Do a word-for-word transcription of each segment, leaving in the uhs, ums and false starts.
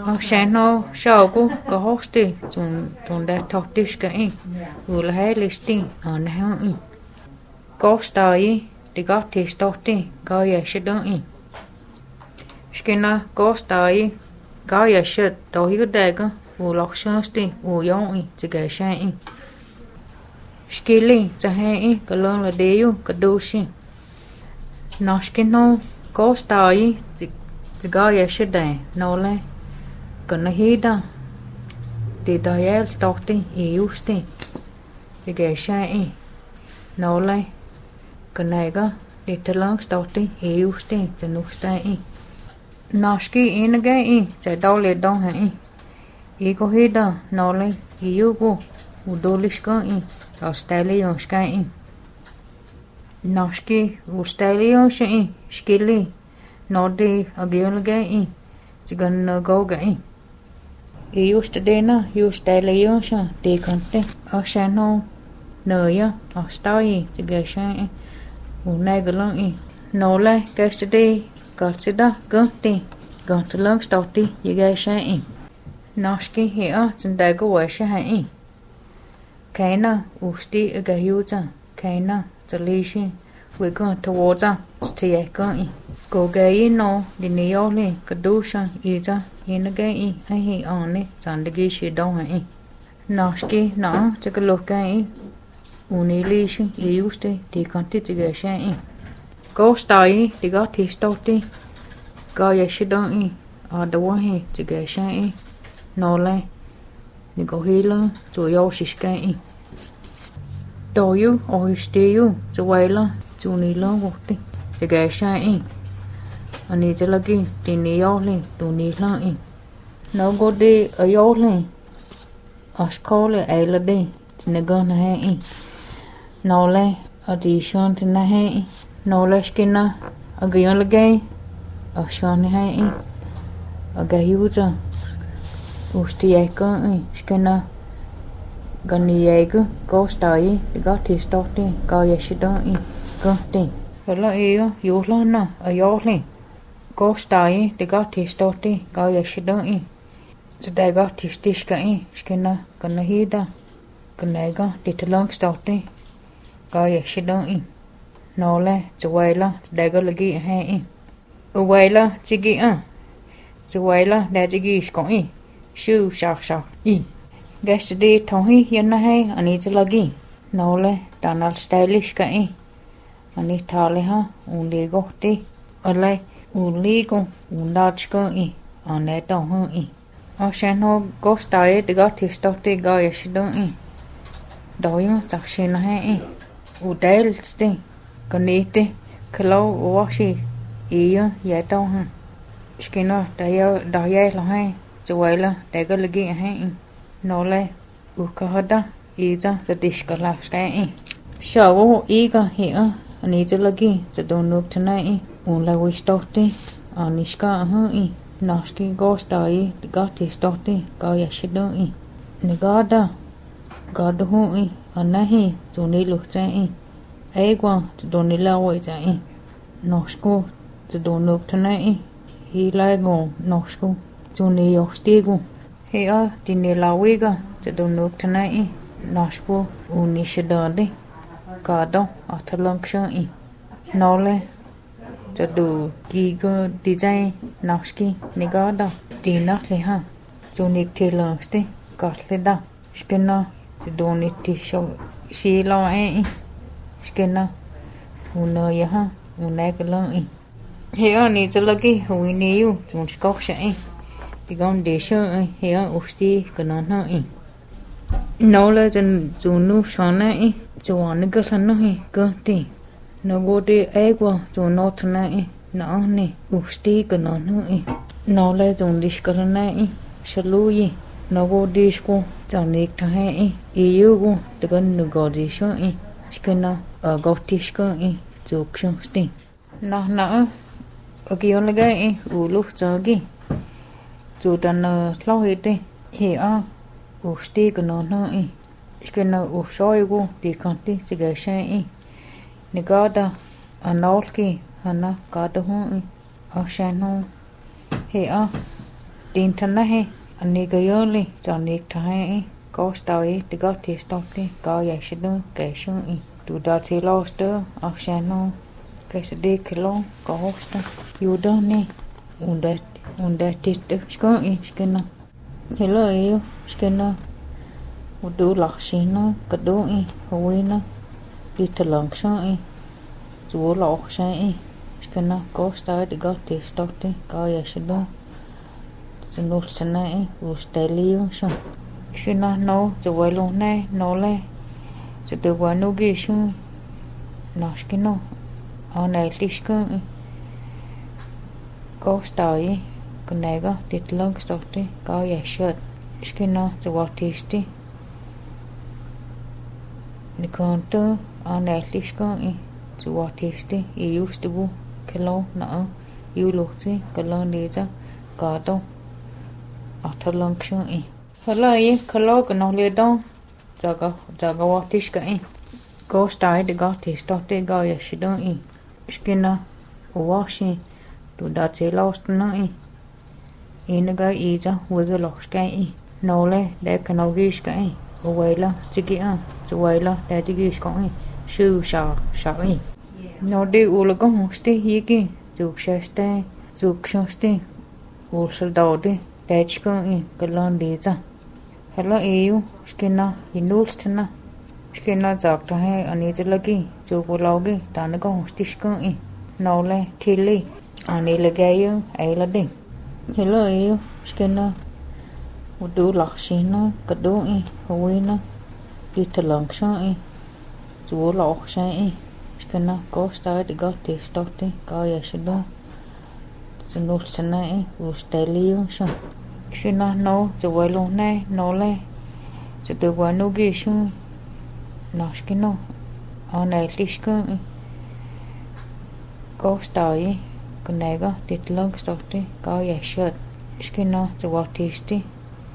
ở sáng nó sau cô có hosti chúng chúng đã thọ tiết cái vừa là hay listing ở nào ý có style thì có thì starting có gì sẽ đỡ ý skina có style có gì sẽ đỡ hiểu được cơ vừa lọc sáng sti vừa giống ý chỉ cái sáng ý skilling cho hay ý cái lượng là đều cái đồ xin nó skina có style chỉ chỉ có gì sẽ đỡ nó lại cần hay đó thì đợi em starting yếu sti chỉ cái sáng ý nó lại cái này cơ để thật lớn starting yếu sti cho nó stay nó ski in cái in chạy đâu lên đâu hả in ý có hết đó nó lại yếu cô u đôi lịch cơ in cho stay lên sky in nó ski u stay lên sẽ in ski lên nó đi ở kia là cái in chỉ cần nó go cái in yếu stay na yếu stay lên sẽ đi còn thế ở sáng nó nơi á ở stay chỉ cái sáng hôm nay cái lăng in nó lại cái sẽ đi có sẽ đó có đi còn từ lăng start đi như cái sáng in nó cái hiểu trên đây có vậy sẽ hay in cái nào usti ở cái hiệu chẳng cái nàoจะลีชิvới con thua ra thì cái in cố cái nó đi nhiều lên cái đủ sang ý ra in cái in hay hay on này chẳng được cái gì đâu hay nó cái nó cho cái lô cái unilation iuste di quantification in go stai di got ti stoti go yeshidon in ở đâu hay chỉ cái sai nó lại ni go hila chủ yếu cái in do you or stay you cho vậy là chủ ni lo một tí chỉ cái sai in anh ấy chỉ là cái tiền ni yếu lên đồ ni lo in nó go đi ở yếu lên ở school ấy là đi thì nó gần hay in nó lại addition thì nó hay nó lại cái nó ở cái là cái ở sau này hay ở cái user usti ai có cái nó gần như vậy cứ có style thì có thì start đi có gì sẽ đó có đi rồi là yêu yêu luôn nè ở yêu lên có style thì có thì start đi có gì sẽ đó thì đây có thì stitch cái cái nó cần nó hi đó cần này có thì thật long start đi có gì sẽ đó nó là cho vậy là đây có là cái hay ở vậy là chỉ cái à cho vậy là đây chỉ cái có ý siêu sạc sạc ý cái sự đi thông hi hiện nay hay anh ấy chỉ là cái nó là Donald stylish cái anh ấy thà lại ha un đi gót đi ở lại un đi con un large cái ý anh ấy đâu hơn ý ở trên họ gót style thì gót thì start thì gót gì đó ý đó yung chắc xin hay ý u đây đi còn ít đi cái lâu quá xí ý á vậy đâu ha cái nó đây đó vậy là hay cho vậy là đây có lagi hay nó lại u có hết đó ý ra cái dish cái là cái sau đó ý cái hiểu anh ấy cho lagi cho đồ nước thế này u là we start đi anh ấy cái ha ý nó cái go start có thì start đi có gì sẽ đó ý này có đó có đó ý anh này cho nên lúc chạy ấy qua cho đồ này là vậy chạy nó school cho đồ nước thế này hi lại go nó school cho nên học stigo hi ở thì này là vậy cả cho đồ nước thế này nó school uni sẽ đỡ đi cả đó ở thật lòng chơi nó lên cho đồ kỹ cái design nó ski này có đó thì nó thì ha cho nên thì lòng sti có lên đó cái nó cho đồ này thì sao xí lo ấy cái nó un nơi ha un này cái lo ấy hiểu này cho là cái hồi nhiều chúng có sẽ thì con để cho hiểu usti cái nó nó ấy nó là chân chúng nó sáng này cho nó cái thằng nó ấy cái gì nó có đi ấy qua cho nó thằng này nó này usti cái nó nó ấy nó là chúng đi cái thằng này sẽ lui nó có đi school cho nên thằng ấy yêu cô thì con nó gọi gì sao ấy cái nó ở góc tí cái chụp xong tí nó nó ở kia là cái u lúc cho cái chụp tận lâu hết đi thì à u tí cái nó nó cái nó u soi cô thì còn tí chỉ cái xe này có đó ở nấu kia nó có đó không ở xe nó thì à tin thân này anh ấy cái ơi li cho anh thay có story thì có thể stop đi có giải sẽ được cái sự tụ đã thì lost ở channel cái sẽ đi cái lo có host you don't need unda unda tít có ý cái nào hello yêu cái nào một đứa lắc xí nó cái đứa ý hồi nó đi thật lòng sao ý chúa lọc sao ý cái nào có story thì có thể stop đi có giải sẽ được xin lỗi xin này vô stay liêu sao khi nào nóจะไว้ลงแน่นอนเลยจะตัววันนู้กี่ชั่วน่าสกินน่ะอันไหนลิสก็ก็สไตล์คนไหนก็ติดลงสต๊อกที่ก็อยากเชิดสกินน่ะจะว่าทีสที่นี่คนตัวอันไหนลิสก็จะว่าทีสที่อียูสตัวแค่ล้อน่ะยูลูกที่ก็ลองดีจ้ะก็ต้องอัธลงช่วงอีhello ý hello cái nó liền đâu giờ có giờ có what is cái go start the got thì start the go ya shi don't ý skin na washing to đã chế lost nó ý ý nó cái ý cho với cái lost cái ý nó lên để cái nó ghi cái ở vậy là chỉ cái à chỉ vậy là để chỉ ghi cái sư sao sao ý nó đi u là có một stay gì kia chụp xe stay chụp xe stay u sẽ đầu đi để chỉ có ý cái lon đi ra hello yêu skin na hinulst na skin na jak ta hai ani chalagi chu bologi ta na ko stish ko i no le thili ani lagay ai la ding hello yêu skin na một đứa lắc xí nó cái đứa i hồi nó đi thật lòng sao i chu lọc sao i skin na có start thì có thể stop đi có ya sẽ đó xin lỗi xin này vô stay liêu sao khi nào nóจะไว้ลงแน่นอนเลยจะตัววันนู้กี่ชั่วน่าสกินน่ะอันไหนลิสก็ก็สไตล์คนไหนก็ติดลงสต๊อกที่ก็อยากเชิดสกินน่ะจะว่าทีสที่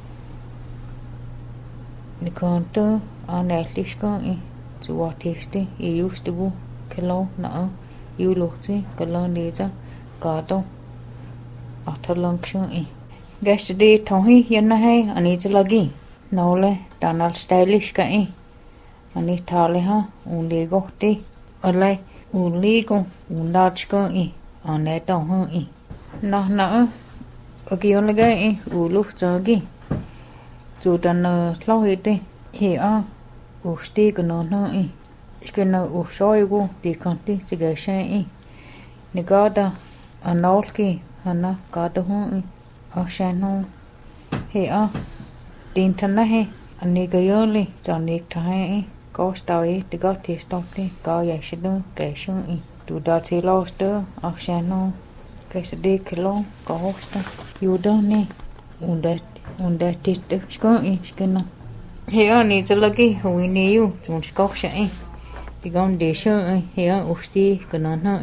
นี่คนตัวอันไหนลิสก็จะว่าทีสที่อียูสตัวแค่ล้อน่ะยูลูกที่ก็ลองดีจ้ะก็ต้องอัธลงช่วงอีguest đi thôi hiện nay anh ấy chỉ lagi nó le Donald stylish cái anh ấy thà le ha un đi go đi ở lại un đi go un large cái anh ấy đâu hơn ý nó nó ở kia là cái u lúc giờ cái chú tân lâu hết đi hiểu u sti cái nó nó ý cái nó u soi go đi con đi chỉ cái xe ý nè có đó anh nói cái anh nó có đâu hơn ý ở channel hiểu tin thân này anh ấy cái ơi li cho anh ấy thay có story thì có thể stop đi có giải sẽ được cái sự tụ đã thì lost ở channel cái sẽ đi cái lo có host you don't need unda unda tít có ý cái nào hiểu anh ấy chỉ là cái hồi níu chúng có sẽ thì con để chơi hiểu usti cái nó nó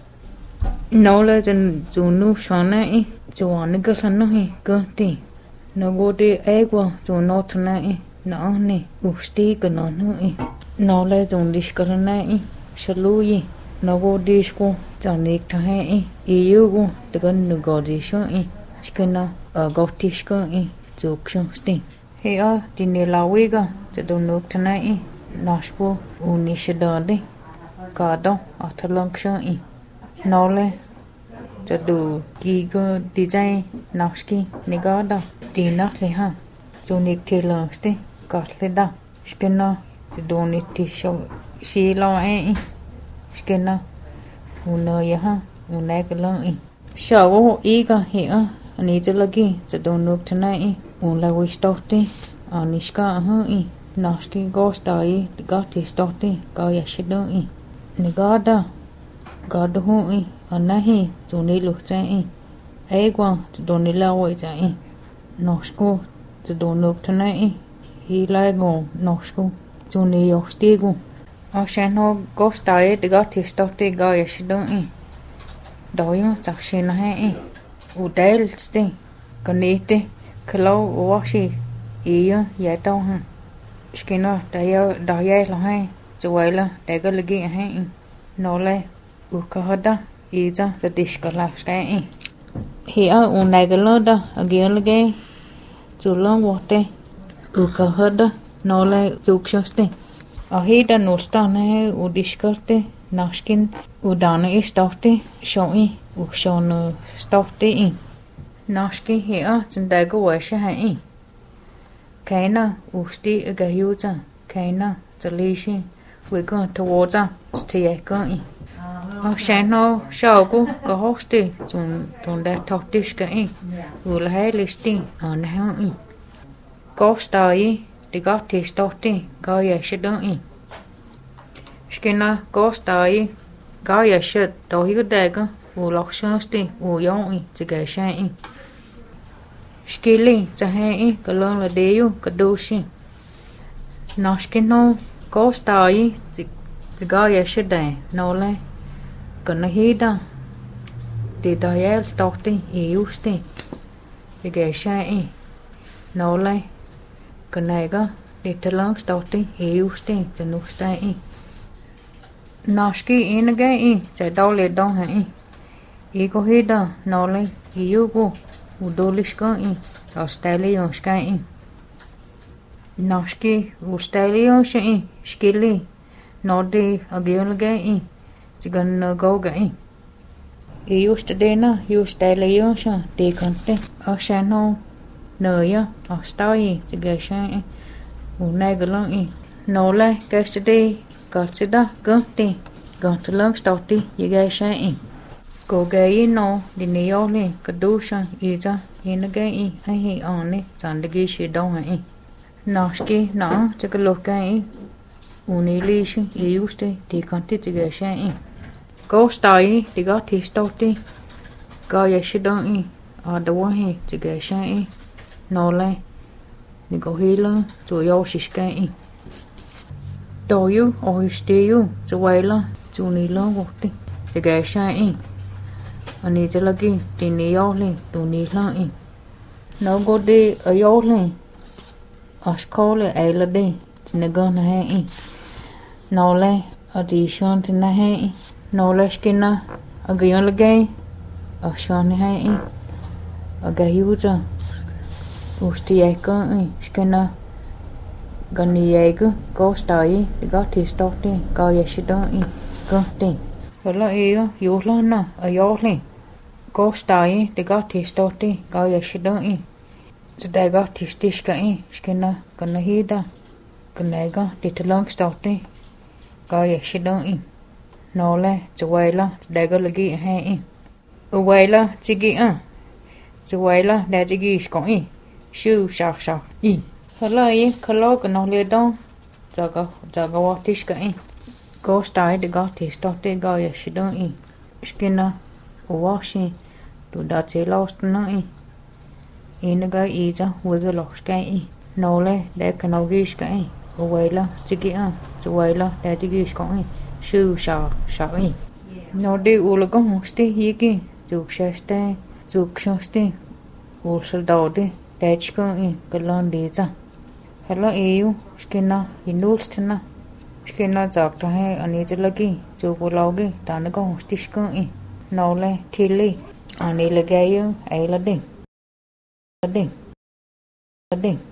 nó là chân chúng nó sáng này cho nó cái thằng nó hay cơ thì nó vô đi ai qua cho nó thằng này nó này usti cái nó nó nó là dùng đi cái thằng này salui nó vô đi qua cho nick thằng hay yêu qua để con nó gọi gì sao cái nó ở gọi thì cái chụp xong sting hay ở thì này là quý cái cho đồ nước thằng này nó số uni sẽ đỡ đi cả đó ở thằng lăng sao nó là cho đủ kỹ cái design nào ski này có đâu thì nó lấy ha cho nick thì lần sti có lấy đâu cái nó cho đủ nick thì sao xí lo ấy cái nó một nơi ha một nơi cái lần ấy sao có ý cái hiểu anh ấy chỉ là cái cho đủ nước thế này một là we start đi anh ấy có ha ấy nào ski có start có thì start đi có ya sẽ đâu ấy này có đâu có đâu ấy anh này cho nên lúc chạy ấy quăng cho nên lao vậy chạy nó school cho đồ nước thế này hi lại ngon nó school cho nên học tiếng ngon ở trên nó có style thì có thì start thì có gì đó ấy đó yung chắc xin hay u đây thì cái này thì cái lâu quá gì ý vậy đâu ha cái nó đây đó vậy là hay cho vậy là đây cái lagi hay nó lại u có đó ý cho cái dish cái là cái Hi a un này cái lơ đó again là cái chú lơ water u ka hada no le chú choste a hi da no sta ne u diskarte naskin u dana i stofte shoi u shon stofte i naski hi a chân da go wa sha i kaina u sti ga yuza kaina zalishi we go towards a stie go i a shano shogu go hosti chun chun da toktish ga i u la hai listi an ha i có stai thì có thì stofte có ya shi do i skina có stai có ya shi do hi da ga u lok shosti u yo i chi ga sha i skili cha ha i ka lon la de yu ka do shi na skino có stai chi chi có ya shi da no le ka na hi da thì da ya stofte i usti chi ga sha i no le cái này có để cho lớn stofte hiểu ste cho nó stai i naski in cái i chạy đau lệ đau hả i có hết đó nó lấy hiểu cô u dolish có i australia sky i naski australia shi skili nó đi again cái i chỉ cần go cái i yesterday na australia sha đi con te ở channel nơi á ở story thì cái sai một ngày cái lon i nó lại cái sự đi có sự đó có đi có sự lớn story thì cái sai cô cái nó đi nhiều lên cái đủ sang ý ra ý nó cái ý hay hay on đi chẳng được cái gì đâu hả nó cái nó cho cái lô cái unilation use thì còn thì cái sai có story thì có thì story có cái sự đó ý ở đâu hay thì cái sai nó lại ni go hila cho yo shishkai do you or stay you cho wai la cho ni lo go ti de ga shai ani cha lagi ti ni yo le tu ni la i no go de a yo le a skole ai la de ti go na he no le a di shon ti na he no le skina a ga yo lagi a shon he a ga yu cha usti eka skena gani eka có stai thì có thì stofte có ya shi do i có ti hola e yo la na a yo le có stai thì có thì stofte có ya shi do i so da có thì stish ka i skena kana hi da kana ga thì thlong stofte có ya shi do i no le chwai la da go lagi ha i wai la chi gi a chwai la da chi gi ko i shu sha sha i hala i khalo ka no le don za ga za ga wa tish ka i go stai de ga ti stofte ga ya shi do i skina wa shi to da che lost na i in ga i za we ga lost ka i no le de ka no gi ka i we la chi gi a chu we la de chi gi ko i shu sha sha i no de u lo ga hoste hi ki chu sheste chu shoste u soldado de Tech ko i kalon de cha hello eu skina hinulst na skina jak ta hai ani je lagi chu ko logi ta na ko stish ko i no le thili ani lagayo ai la ding ding ding